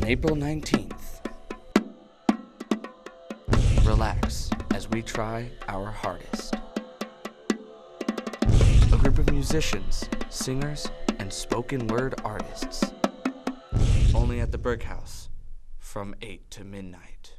April 19th. Relax as we try our hardest. A group of musicians, singers, and spoken word artists. Only at the Burke House from 8 to midnight.